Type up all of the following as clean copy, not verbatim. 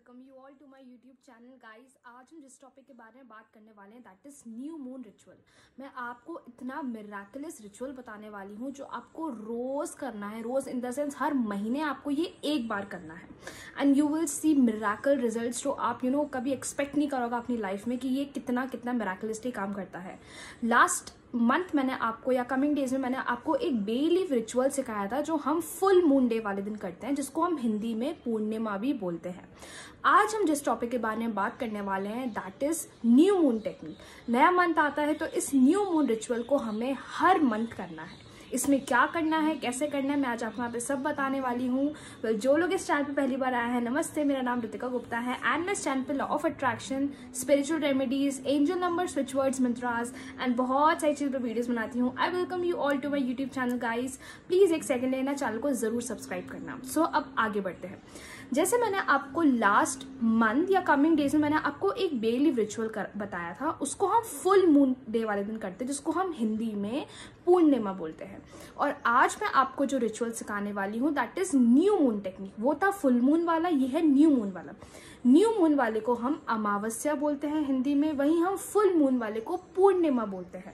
Welcome you all to my YouTube channel guys. आज हम जिस टॉपिक के बारे में बात करने वाले हैं that is new moon ritual. मैं आपको इतना मिराकुलस रिचुअल बताने वाली हूँ जो आपको रोज करना है, रोज इन द सेंस हर महीने आपको ये एक बार करना है and you will see miracle results जो आप कभी एक्सपेक्ट नहीं करोगे अपनी लाइफ में कि ये कितना कितना मिराकुलसली काम करता है। लास्ट मंथ मैंने आपको या कमिंग डेज में मैंने आपको एक बे लीफ रिचुअल सिखाया था जो हम फुल मून डे वाले दिन करते हैं, जिसको हम हिंदी में पूर्णिमा भी बोलते हैं। आज हम जिस टॉपिक के बारे में बात करने वाले हैं that is new moon technique. नया मंथ आता है तो इस न्यू मून रिचुअल को हमें हर मंथ करना है। इसमें क्या करना है, कैसे करना है, मैं आज आपको यहाँ पे सब बताने वाली हूँ। जो लोग इस चैनल पे पहली बार आए हैं, नमस्ते, मेरा नाम ऋतिका गुप्ता है एंड मैं इस चैनल पे law of attraction, spiritual remedies, angel number, switch words, mantras and बहुत सारी चीज़ पर वीडियोस बनाती हूँ। I welcome you all to my YouTube channel guys. Please एक सेकंड लेना, चैनल को जरूर सब्सक्राइब करना। सो अब आगे बढ़ते हैं। जैसे मैंने आपको लास्ट मंथ या कमिंग डेज में मैंने आपको एक बे लीफ रिचुअल बताया था, उसको हम फुल मून डे वाले दिन करते हैं, जिसको हम हिंदी में पूर्णिमा बोलते हैं। और आज मैं आपको जो रिचुअल सिखाने वाली हूँ that is new moon technique. वो था फुल मून वाला, ये है न्यू मून वाला। न्यू मून वाले को हम अमावस्या बोलते हैं हिंदी में, वहीं हम फुल मून वाले को पूर्णिमा बोलते हैं।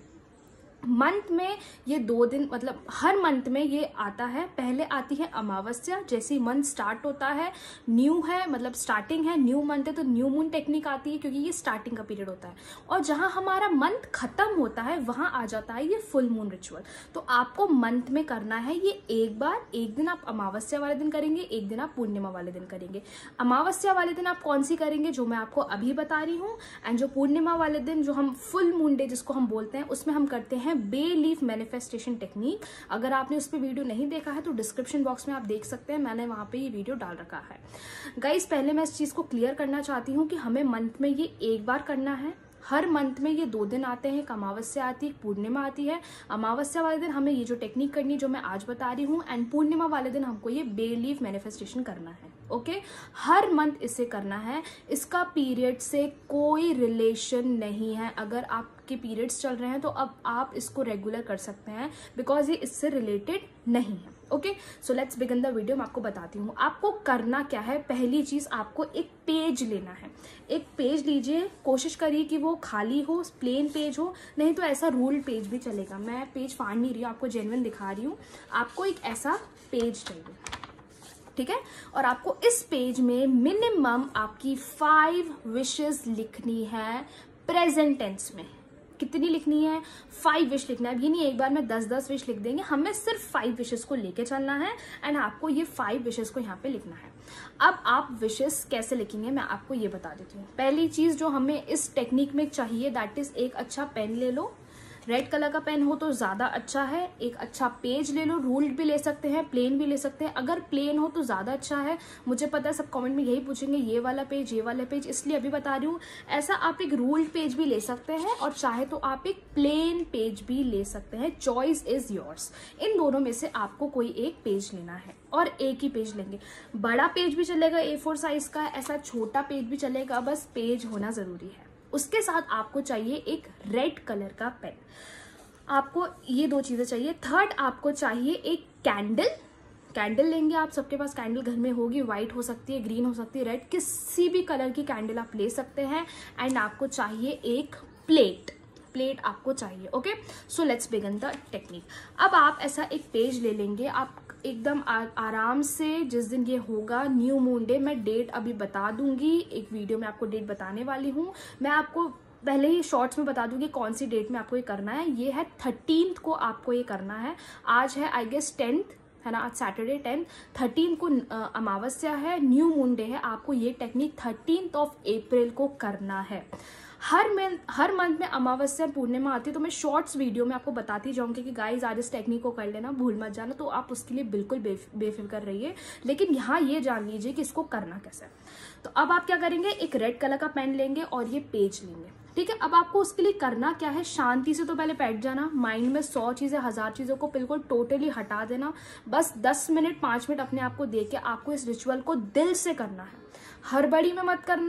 मंथ में ये 2 दिन, मतलब हर मंथ में ये आता है। पहले आती है अमावस्या, जैसे ही मंथ स्टार्ट होता है, न्यू है मतलब स्टार्टिंग है, न्यू मंथ है तो न्यू मून टेक्निक आती है क्योंकि ये स्टार्टिंग का पीरियड होता है। और जहां हमारा मंथ खत्म होता है वहां आ जाता है ये फुल मून रिचुअल। तो आपको मंथ में करना है ये एक बार। एक दिन आप अमावस्या वाले दिन करेंगे, एक दिन आप पूर्णिमा वाले दिन करेंगे। अमावस्या वाले दिन आप कौन सी करेंगे जो मैं आपको अभी बता रही हूँ, एंड जो पूर्णिमा वाले दिन जो हम फुल मून डे जिसको हम बोलते हैं, उसमें हम करते हैं बे लीफ मैनिफेस्टेशन टेक्निक। अगर आपने उस पर वीडियो नहीं देखा है तो डिस्क्रिप्शन बॉक्स में आप देख सकते हैं, मैंने वहां पे ये वीडियो डाल रखा है। गाइस, पहले मैं इस चीज को क्लियर करना चाहती हूँ कि हमें मंथ में ये एक बार करना है। हर मंथ में ये 2 दिन आते हैं, एक अमावस्या आती है, एक पूर्णिमा आती है। अमावस्या वाले दिन हमें ये जो टेक्निक करनी है जो मैं आज बता रही हूँ, एंड पूर्णिमा वाले दिन हमको ये बे लीफ मैनिफेस्टेशन करना है। ओके, हर मंथ इसे करना है। इसका पीरियड से कोई रिलेशन नहीं है। अगर आपके पीरियड्स चल रहे हैं तो अब आप इसको रेगुलर कर सकते हैं बिकॉज ये इससे रिलेटेड नहीं है। Okay, so let's begin the video. मैं आपको बताती हूँ आपको करना क्या है। पहली चीज, आपको एक पेज लेना है। एक पेज लीजिए, कोशिश करिए कि वो खाली हो, प्लेन पेज हो, नहीं तो ऐसा रूल्ड पेज भी चलेगा। मैं पेज फाड़ नहीं रही हूँ, आपको जेन्युइन दिखा रही हूँ। आपको एक ऐसा पेज चाहिए, ठीक है। और आपको इस पेज में मिनिमम आपकी 5 विशेस लिखनी है प्रेजेंट टेंस में। कितनी लिखनी है? 5 विश लिखना है। ये नहीं एक बार में 10-10 विश लिख देंगे, हमें सिर्फ 5 विशेस को लेके चलना है एंड आपको ये 5 विशेस को यहाँ पे लिखना है। अब आप विशेस कैसे लिखेंगे मैं आपको ये बता देती हूँ। पहली चीज जो हमें इस टेक्निक में चाहिए दैट इज एक अच्छा पेन ले लो। रेड कलर का पेन हो तो ज्यादा अच्छा है। एक अच्छा पेज ले लो, रूल्ड भी ले सकते हैं, प्लेन भी ले सकते हैं। अगर प्लेन हो तो ज्यादा अच्छा है। मुझे पता है सब कमेंट में यही पूछेंगे, ये वाला पेज, ये वाला पेज, इसलिए अभी बता रही हूँ। ऐसा आप एक रूल्ड पेज भी ले सकते हैं और चाहे तो आप एक प्लेन पेज भी ले सकते हैं। Choice is yours. इन दोनों में से आपको कोई एक पेज लेना है और एक ही पेज लेंगे। बड़ा पेज भी चलेगा A4 साइज का, ऐसा छोटा पेज भी चलेगा, बस पेज होना जरूरी है। उसके साथ आपको चाहिए एक रेड कलर का पेन। आपको ये 2 चीजें चाहिए। थर्ड, आपको चाहिए एक कैंडल। कैंडल लेंगे आप, सबके पास कैंडल घर में होगी, व्हाइट हो सकती है, ग्रीन हो सकती है, रेड, किसी भी कलर की कैंडल आप ले सकते हैं। एंड आपको चाहिए एक प्लेट आपको चाहिए। Okay, so let's begin the technique. अब आप ऐसा एक पेज ले लेंगे, आप एकदम आराम से, जिस दिन ये होगा न्यू मून डे, मैं डेट अभी बता दूंगी, एक वीडियो में आपको डेट बताने वाली हूँ। मैं आपको पहले ही शॉर्ट्स में बता दूंगी कौन सी डेट में आपको ये करना है। ये है 13th को आपको ये करना है। आज है आई गेस 10th है ना, आज सैटरडे 10th। 13th को अमावस्या है, न्यू मून डे है। आपको ये टेक्निक 13th ऑफ अप्रैल को करना है। हर मंथ में अमावस्या पूर्णिमा आती है तो मैं शॉर्ट्स वीडियो में आपको बताती जाऊंगी कि गाइस आज इस टेक्निक को कर लेना, भूल मत जाना। तो आप उसके लिए बिल्कुल बेफिक्र रहिए, लेकिन यहाँ ये जान लीजिए कि इसको करना कैसे। तो अब आप क्या करेंगे, एक रेड कलर का पेन लेंगे और ये पेज लेंगे, ठीक है। अब आपको उसके लिए करना क्या है, शांति से तो पहले बैठ जाना, माइंड में 100 चीजें 1000 चीजों को बिल्कुल टोटली हटा देना। बस 10 मिनट 5 मिनट अपने आप को दे के आपको इस रिचुअल को दिल से करना है। हड़बड़ी में मत करना,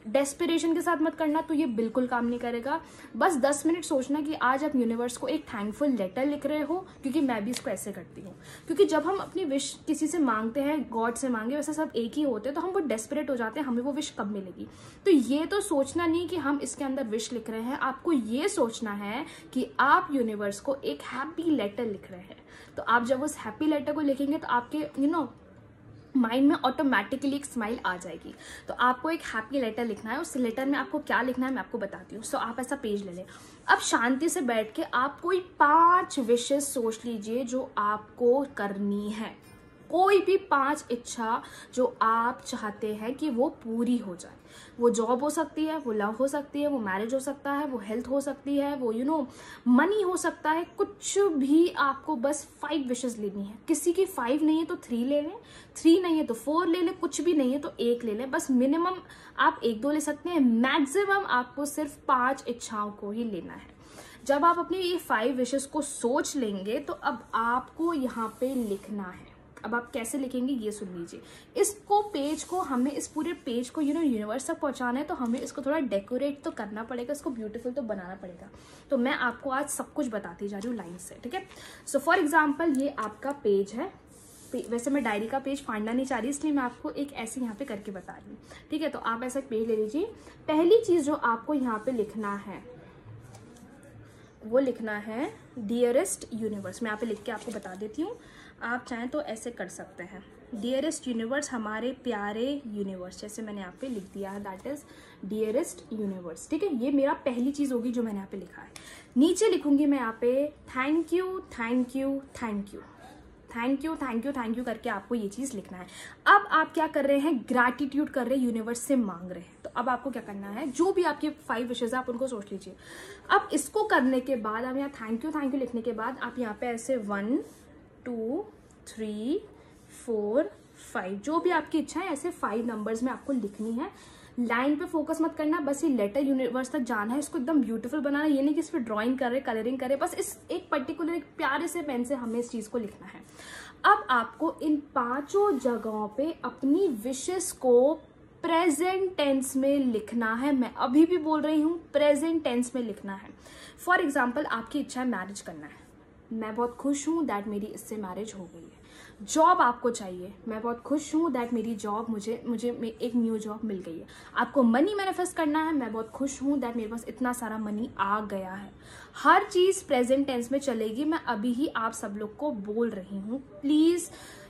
डेस्परेशन के साथ मत करना, तो ये बिल्कुल काम नहीं करेगा। बस 10 मिनट सोचना कि आज आप यूनिवर्स को एक थैंकफुल लेटर लिख रहे हो, क्योंकि मैं भी इसको ऐसे करती हूँ। क्योंकि जब हम अपनी विश किसी से मांगते हैं, गॉड से मांगे, वैसे सब एक ही होते हैं, तो हम वो डेस्परेट हो जाते हैं, हमें वो विश कब मिलेगी। तो ये तो सोचना नहीं कि हम इसके अंदर विश लिख रहे हैं, आपको ये सोचना है कि आप यूनिवर्स को एक हैप्पी लेटर लिख रहे हैं। तो आप जब उस हैप्पी लेटर को लिखेंगे तो आपके माइंड में ऑटोमेटिकली एक स्माइल आ जाएगी। तो आपको एक हैप्पी लेटर लिखना है। उस लेटर में आपको क्या लिखना है मैं आपको बताती हूँ। सो आप ऐसा पेज ले लें। अब शांति से बैठ के आप कोई 5 विशेस सोच लीजिए जो आपको करनी है। कोई भी 5 इच्छा जो आप चाहते हैं कि वो पूरी हो जाए। वो जॉब हो सकती है, वो लव हो सकती है, वो मैरिज हो सकता है, वो हेल्थ हो सकती है, वो मनी हो सकता है, कुछ भी। आपको बस 5 विशेस लेनी है। किसी की 5 नहीं है तो 3 ले लें, 3 नहीं है तो 4 ले लें, कुछ भी नहीं है तो 1 ले लें। बस मिनिमम आप 1-2 ले सकते हैं, मैक्सिमम आपको सिर्फ 5 इच्छाओं को ही लेना है। जब आप अपनी ये 5 विशेस को सोच लेंगे तो अब आपको यहाँ पे लिखना है। अब आप कैसे लिखेंगे ये सुन लीजिए। इसको पेज को हमें इस पूरे पेज को यूनिवर्स तक पहुंचाना है, तो हमें इसको थोड़ा डेकोरेट तो करना पड़ेगा, इसको ब्यूटीफुल तो बनाना पड़ेगा। तो मैं आपको आज सब कुछ बताती जा रही हूँ लाइन से, ठीक है। सो फॉर एग्जाम्पल ये आपका पेज है। वैसे मैं डायरी का पेज फाड़ना नहीं चाह रही, इसलिए मैं आपको एक ऐसे यहाँ पे करके बता रही हूँ, ठीक है। तो आप ऐसा पेज ले लीजिए। पहली चीज जो आपको यहाँ पे लिखना है वो लिखना है डियरेस्ट यूनिवर्स। मैं यहाँ पे लिख के आपको बता देती हूँ, आप चाहें तो ऐसे कर सकते हैं। डियरेस्ट यूनिवर्स, हमारे प्यारे यूनिवर्स, जैसे मैंने यहाँ पे लिख दिया है, दैट इज डियरेस्ट यूनिवर्स, ठीक है। ये मेरा पहली चीज होगी जो मैंने यहाँ पे लिखा है। नीचे लिखूंगी मैं यहाँ पे thank you thank you thank you thank you thank you thank you करके आपको ये चीज लिखना है। अब आप क्या कर रहे हैं, ग्रैटिट्यूड कर रहे हैं, यूनिवर्स से मांग रहे हैं। तो अब आपको क्या करना है, जो भी आपके 5 विशेस है आप उनको सोच लीजिए। अब इसको करने के बाद आप यहाँ थैंक यू लिखने के बाद आप यहाँ पे ऐसे 1 2 3 4 5 जो भी आपकी इच्छा है ऐसे 5 नंबर्स में आपको लिखनी है। लाइन पे फोकस मत करना, बस ये लेटर यूनिवर्स तक जाना है, इसको एकदम ब्यूटीफुल बनाना है। ये नहीं कि इस पर ड्राइंग करे, कलरिंग करे, बस इस एक पर्टिकुलर एक प्यारे से पेन से हमें इस चीज को लिखना है। अब आपको इन 5 जगहों पे अपनी विशेस को प्रेजेंट टेंस में लिखना है। मैं अभी भी बोल रही हूँ, प्रेजेंट टेंस में लिखना है। फॉर एग्जाम्पल आपकी इच्छा है मैरिज करना है, मैं बहुत खुश हूँ दैट मेरी इससे मैरिज हो गई है। जॉब आपको चाहिए, मैं बहुत खुश हूँ दैट मेरी जॉब मुझे एक न्यू जॉब मिल गई है। आपको मनी मैनिफेस्ट करना है, मैं बहुत खुश हूँ दैट मेरे पास इतना सारा मनी आ गया है। हर चीज प्रेजेंट टेंस में चलेगी। मैं अभी ही आप सब लोग को बोल रही हूँ, प्लीज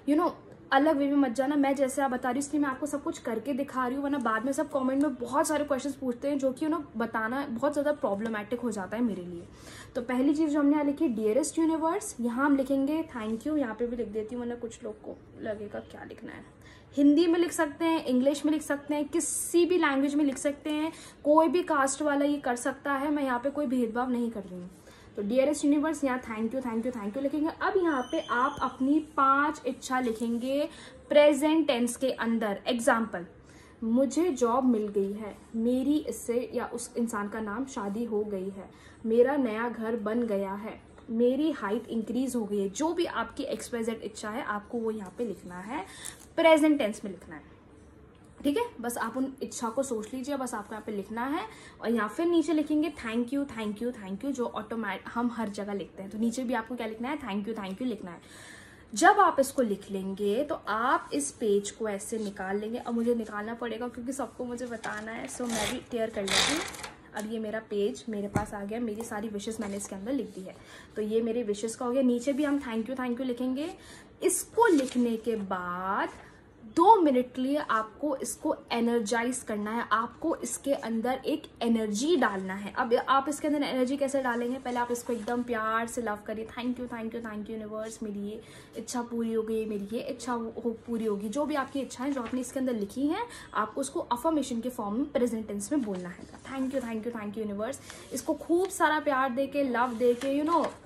अलग वे में मत जाना। मैं जैसे आप बता रही हूँ इसलिए मैं आपको सब कुछ करके दिखा रही हूँ, वरना बाद में सब कमेंट में बहुत सारे क्वेश्चंस पूछते हैं जो कि बताना बहुत ज़्यादा प्रॉब्लमेटिक हो जाता है मेरे लिए। तो पहली चीज़ जो हमने यहाँ लिखी डियरेस्ट यूनिवर्स, यहाँ हम लिखेंगे थैंक यू। यहाँ पे भी लिख देती हूँ, वरना कुछ लोग को लगेगा क्या लिखना है। हिंदी में लिख सकते हैं, इंग्लिश में लिख सकते हैं, किसी भी लैंग्वेज में लिख सकते हैं, कोई भी कास्ट वाला ये कर सकता है। मैं यहाँ पे कोई भेदभाव नहीं कर रही हूँ। तो डियरेस्ट यूनिवर्स, यहाँ थैंक यू लिखेंगे। अब यहाँ पे आप अपनी 5 इच्छा लिखेंगे प्रेजेंट टेंस के अंदर। एग्जाम्पल, मुझे जॉब मिल गई है, मेरी इससे या उस इंसान का नाम शादी हो गई है, मेरा नया घर बन गया है, मेरी हाइट इंक्रीज हो गई है। जो भी आपकी एक्सप्रेजेंट इच्छा है आपको वो यहाँ पे लिखना है, प्रेजेंट टेंस में लिखना है, ठीक है। बस आप उन इच्छा को सोच लीजिए, बस आपको यहाँ पे लिखना है। और यहाँ फिर नीचे लिखेंगे थैंक यू जो ऑटोमेटिक हम हर जगह लिखते हैं। तो नीचे भी आपको क्या लिखना है, थैंक यू लिखना है। जब आप इसको लिख लेंगे तो आप इस पेज को ऐसे निकाल लेंगे। अब मुझे निकालना पड़ेगा क्योंकि सबको मुझे बताना है, सो मैं भी टेयर कर लेती हूँ। अब ये मेरा पेज मेरे पास आ गया, मेरी सारी विशेस मैंने इसके अंदर लिख दी है। तो ये मेरे विशेस का हो गया। नीचे भी हम थैंक यू लिखेंगे। इसको लिखने के बाद 2 मिनट के लिए आपको इसको एनर्जाइज करना है, आपको इसके अंदर एक एनर्जी डालना है। अब आप इसके अंदर एनर्जी कैसे डालेंगे, पहले आप इसको एकदम प्यार से लव करिए। थैंक यू यूनिवर्स, मेरी ये इच्छा पूरी हो गई, मेरी ये इच्छा पूरी होगी। जो भी आपकी इच्छाएं जो आपने इसके अंदर लिखी हैं, आपको उसको अफर्मेशन के फॉर्म में प्रेजेंट टेंस में बोलना है। Thank you universe. इसको खूब सारा प्यार दे के, लव दे के,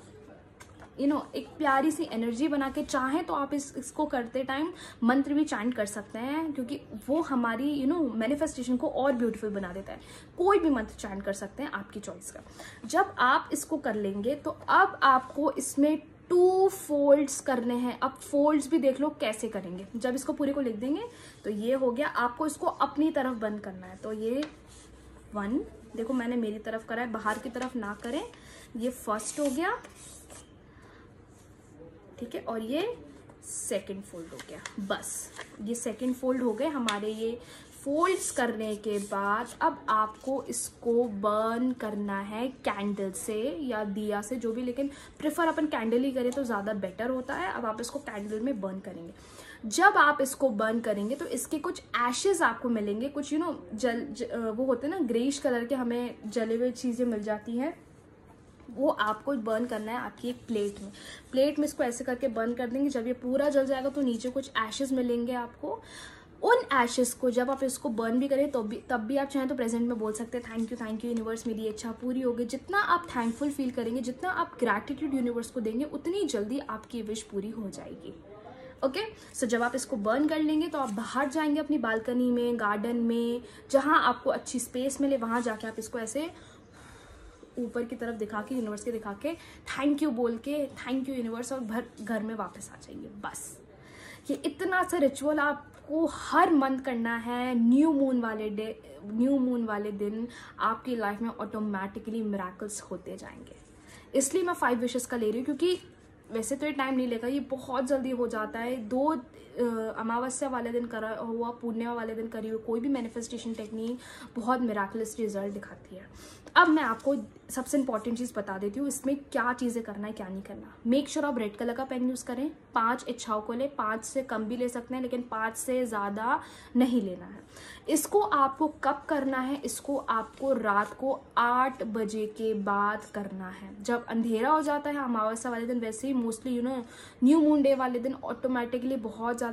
एक प्यारी सी एनर्जी बना के, चाहे तो आप इसको करते टाइम मंत्र भी चैंट कर सकते हैं, क्योंकि वो हमारी मैनिफेस्टेशन को और ब्यूटीफुल बना देता है। कोई भी मंत्र चैंट कर सकते हैं, आपकी चॉइस का। जब आप इसको कर लेंगे तो अब आपको इसमें 2 फोल्ड्स करने हैं। अब फोल्ड्स भी देख लो कैसे करेंगे, जब इसको पूरे को लिख देंगे तो ये हो गया। आपको इसको अपनी तरफ बंद करना है, तो ये 1, देखो मैंने मेरी तरफ करा है, बाहर की तरफ ना करें। ये फर्स्ट हो गया, ठीक है, और ये सेकंड फोल्ड हो गया। बस ये सेकंड फोल्ड हो गए हमारे। ये फोल्ड्स करने के बाद अब आपको इसको बर्न करना है कैंडल से या दिया से, जो भी, लेकिन प्रेफर अपन कैंडल ही करें तो ज़्यादा बेटर होता है। अब आप इसको कैंडल में बर्न करेंगे। जब आप इसको बर्न करेंगे तो इसके कुछ एशेज आपको मिलेंगे, कुछ वो होते हैं ना ग्रेइश कलर के, हमें जले हुए चीज़ें मिल जाती हैं, वो आपको बर्न करना है आपकी एक प्लेट में इसको ऐसे करके बर्न कर देंगे। जब ये पूरा जल जाएगा तो नीचे कुछ एशेज मिलेंगे आपको। उन एशेस को जब आप इसको बर्न भी करें तो तब भी आप चाहें तो प्रेजेंट में बोल सकते हैं थैंक यू यूनिवर्स, मेरी इच्छा पूरी हो गई। जितना आप थैंकफुल फील करेंगे, जितना आप ग्रैटिट्यूड यूनिवर्स को देंगे, उतनी जल्दी आपकी विश पूरी हो जाएगी। ओके, सो जब आप इसको बर्न कर लेंगे तो आप बाहर जाएंगे अपनी बालकनी में, गार्डन में, जहां आपको अच्छी स्पेस मिले, वहां जाके आप इसको ऐसे ऊपर की तरफ दिखा के, यूनिवर्स के दिखा के, थैंक यू बोल के, थैंक यू यूनिवर्स, और घर में वापस आ जाइए। बस ये इतना सा रिचुअल आपको हर मंथ करना है। न्यू मून वाले दिन आपकी लाइफ में ऑटोमेटिकली मिरेकल्स होते जाएंगे। इसलिए मैं 5 विशेस का ले रही हूँ, क्योंकि वैसे तो ये टाइम नहीं लेगा, ये बहुत जल्दी हो जाता है। 2 अमावस्या वाले दिन करा हुआ, पूर्णिमा वाले दिन करी हुई कोई भी मैनिफेस्टेशन टेक्निक बहुत मिराकुलस रिजल्ट दिखाती है। अब मैं आपको सबसे इंपॉर्टेंट चीज़ बता देती हूँ, इसमें क्या चीज़ें करना है क्या नहीं करना। मेक श्योर आप रेड कलर का पेन यूज़ करें। 5 इच्छाओं को ले, 5 से कम भी ले सकते हैं, लेकिन 5 से ज़्यादा नहीं लेना है। इसको आपको कब करना है? इसको आपको रात को 8 बजे के बाद करना है, जब अंधेरा हो जाता है अमावस्या वाले दिन। वैसे ही मोस्टली न्यू मून डे वाले दिन ऑटोमेटिकली बहुत ज़्यादा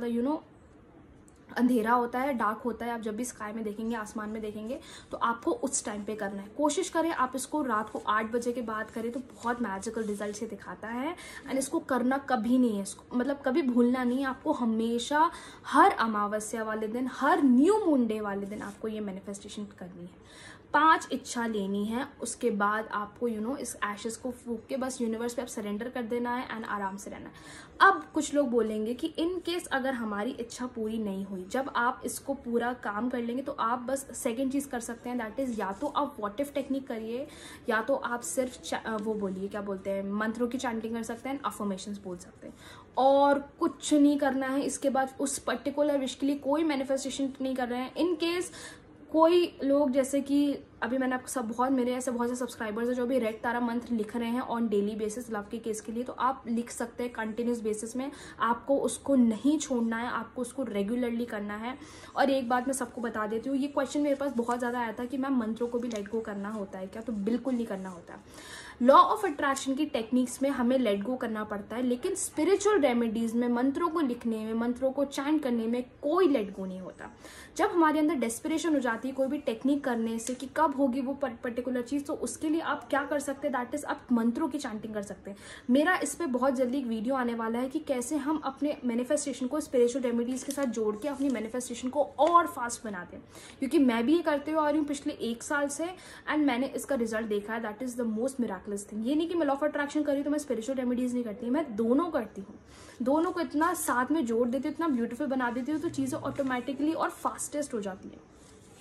अंधेरा होता है, डार्क होता है। आप जब भी स्काई में देखेंगे, आसमान में देखेंगे, तो आपको उस टाइम पे करना है। कोशिश करें आप इसको रात को 8 बजे के बाद करें, तो बहुत मैजिकल रिजल्ट से दिखाता है। एंड इसको करना कभी नहीं है, मतलब कभी भूलना नहीं है आपको। हमेशा हर अमावस्या वाले दिन, हर न्यू मून डे वाले दिन आपको ये मैनिफेस्टेशन करनी है। 5 इच्छा लेनी है, उसके बाद आपको इस एशेस को फूक के बस यूनिवर्स पे आप सरेंडर कर देना है एंड आराम से रहना है। अब कुछ लोग बोलेंगे कि इन केस अगर हमारी इच्छा पूरी नहीं हुई, जब आप इसको पूरा काम कर लेंगे तो आप बस सेकंड चीज़ कर सकते हैं, दैट इज़ या तो आप व्हाट इफ टेक्निक करिए, या तो आप सिर्फ वो बोलिए, क्या बोलते हैं, मंत्रों की चैंटिंग कर सकते हैं, अफर्मेशंस बोल सकते हैं, और कुछ नहीं करना है। इसके बाद उस पर्टिकुलर विश के लिए कोई मैनिफेस्टेशन नहीं कर रहे हैं। इन केस कोई लोग, जैसे कि अभी मैंने आपको बहुत से सब्सक्राइबर्स हैं जो भी रेड तारा मंत्र लिख रहे हैं ऑन डेली बेसिस लव के केस के लिए, तो आप लिख सकते हैं कंटिन्यूस बेसिस में। आपको उसको नहीं छोड़ना है, आपको उसको रेगुलरली करना है। और एक बात मैं सबको बता देती हूँ, ये क्वेश्चन मेरे पास बहुत ज़्यादा आया था कि मैम मंत्रों को भी लेट गो करना होता है क्या? तो बिल्कुल नहीं करना होता है। लॉ ऑफ अट्रैक्शन की टेक्निक्स में हमें लेट गो करना पड़ता है, लेकिन स्पिरिचुअल रेमेडीज में, मंत्रों को लिखने में, मंत्रों को चैंट करने में कोई लेट गो नहीं होता। जब हमारे अंदर डेस्पिरेशन हो जाती है कोई भी टेक्निक करने से कि कब होगी वो पर्टिकुलर चीज़, तो उसके लिए आप क्या कर सकते हैं, दैट इज आप मंत्रों की चैंटिंग कर सकते हैं। मेरा इस पर बहुत जल्दी एक वीडियो आने वाला है कि कैसे हम अपने मैनिफेस्टेशन को स्पिरिचुअल रेमेडीज के साथ जोड़ के अपनी मैनिफेस्टेशन को और फास्ट बनाते हैं, क्योंकि मैं भी ये करते हुए आ रही हूँ पिछले 1 साल से, एंड मैंने इसका रिजल्ट देखा है। That is the most miraculous thing. ये नहीं कि मैं लॉ ऑफ अट्रैक्शन कर रही हूँ तो मैं स्पिरिचुअल रेमेडीज नहीं करती, मैं दोनों करती हूँ। दोनों को इतना साथ में जोड़ देती हूँ, इतना ब्यूटीफुल बना देती हूँ, तो चीज़ें ऑटोमेटिकली और फास्टेस्ट हो जाती है।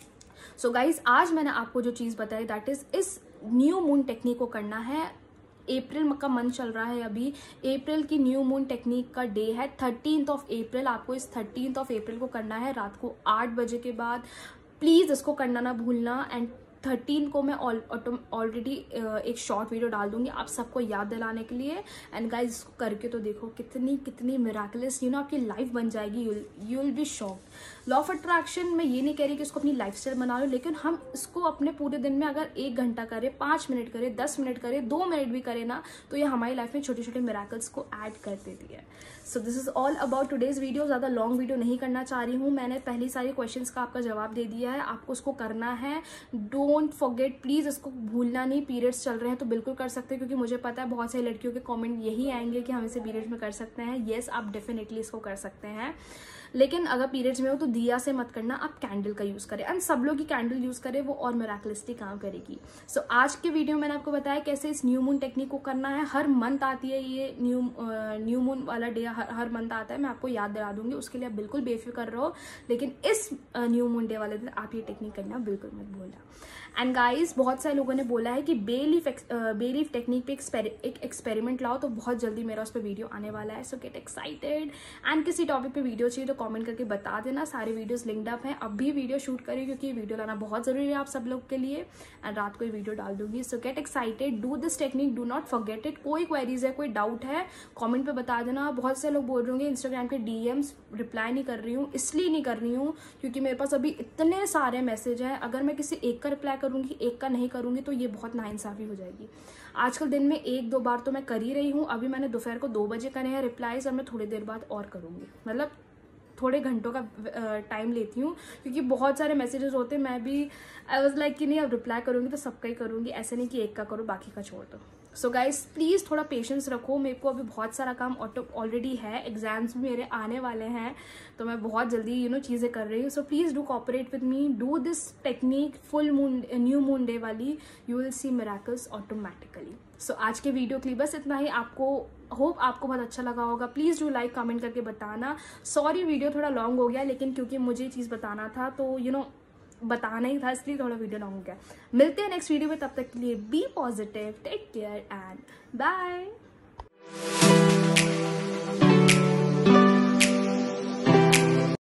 सो गाइज, आज मैंने आपको जो चीज़ बताई, दैट इज इस न्यू मून टेक्निक को करना है। अप्रैल का मंथ चल रहा है अभी, अप्रैल की न्यू मून टेक्निक का डे है 13th ऑफ अप्रैल। आपको इस 13th ऑफ अप्रैल को करना है रात को 8 बजे के बाद। प्लीज़ इसको करना ना भूलना। एंड 13 को मैं ऑलरेडी एक शॉर्ट वीडियो डाल दूंगी आप सबको याद दिलाने के लिए। एंड गाइज, इसको करके तो देखो कितनी मिराकुलस आपकी लाइफ बन जाएगी। You will be shocked. Law of attraction में ये नहीं कह रही कि इसको अपनी लाइफस्टाइल बना लो, लेकिन हम इसको अपने पूरे दिन में अगर 1 घंटा करें, 5 मिनट करें, 10 मिनट करें, 2 मिनट भी करें ना, तो ये हमारी लाइफ में छोटे छोटे मिराकल्स को ऐड कर देती है। So this is all about today's video. ज़्यादा लॉन्ग वीडियो नहीं करना चाह रही हूँ। मैंने पहली सारी क्वेश्चंस का आपका जवाब दे दिया है। आपको उसको करना है। डोंट फॉरगेट, प्लीज़ इसको भूलना नहीं। पीरियड्स चल रहे हैं तो बिल्कुल कर सकते हैं, क्योंकि मुझे पता है बहुत सारी लड़कियों के कमेंट यही आएंगे कि हम इसे पीरियड्स में कर सकते हैं। येस, आप डेफिनेटली इसको कर सकते हैं, लेकिन अगर पीरियड्स में हो तो दिया से मत करना, आप कैंडल का यूज़ करें। एंड सब लोग की कैंडल यूज़ करें, वो और मिराकलसली काम करेगी। सो आज के वीडियो में मैंने आपको बताया कैसे इस न्यू मून टेक्निक को करना है। हर मंथ आती है ये न्यू मून वाला डे, हर मंथ आता है। मैं आपको याद दिला दूंगी, उसके लिए आप बिल्कुल बेफिक्र रहो, लेकिन इस न्यू मून डे वाले दिन आप ये टेक्निक करना बिल्कुल मत भूलना। एंड गाइस, बहुत सारे लोगों ने बोला है कि बे लीफ टेक्निक पे एक एक्सपेरिमेंट लाओ, तो बहुत जल्दी मेरा उस पर वीडियो आने वाला है। So get excited. एंड किसी टॉपिक पे वीडियो चाहिए तो कमेंट करके बता देना, सारे वीडियोस लिंक्ड अप हैं। अब भी वीडियो शूट करिए, क्योंकि वीडियो लाना बहुत जरूरी है आप सब लोग के लिए। एंड रात को ये वीडियो डाल दूंगी। So get excited, do this technique, do not forget it. कोई क्वेरीज है, कोई डाउट है, कॉमेंट पे बता देना। बहुत से लोग बोल रहे होंगे इंस्टाग्राम के डीएम्स रिप्लाई नहीं कर रही हूँ, इसलिए नहीं कर रही हूँ क्योंकि मेरे पास अभी इतने सारे मैसेज हैं। अगर मैं किसी एक का रिप्लाई करूंगी, एक का नहीं करूंगी, तो ये बहुत नाइंसाफी हो जाएगी। आजकल दिन में 1-2 बार तो मैं कर ही रही हूँ। अभी मैंने दोपहर को 2 बजे करे हैं रिप्लाईज, और मैं थोड़ी देर बाद और करूंगी। मतलब थोड़े घंटों का टाइम लेती हूँ, क्योंकि बहुत सारे मैसेजेस होते हैं। मैं भी आई वाज लाइक कि नहीं, अब रिप्लाई करूंगी तो सबका ही करूंगी, ऐसे नहीं कि एक का करो बाकी का छोड़ दो। सो गाइस, प्लीज़ थोड़ा पेशेंस रखो। मेरे को अभी बहुत सारा काम ऑलरेडी है, एग्जाम्स भी मेरे आने वाले हैं, तो मैं बहुत जल्दी चीज़ें कर रही हूँ। So please do cooperate with me, do this technique full moon, new moon day वाली, you will see miracles automatically. So आज के वीडियो के लिए बस इतना ही। आपको होप आपको बहुत अच्छा लगा होगा। प्लीज़ डू लाइक, कमेंट करके बताना। सॉरी वीडियो थोड़ा लॉन्ग हो गया, लेकिन क्योंकि मुझे ये चीज़ बताना था तो बताना ही था, इसलिए थोड़ा वीडियो लॉन्ग हो गया। मिलते हैं नेक्स्ट वीडियो में, तब तक के लिए be positive, take care and bye.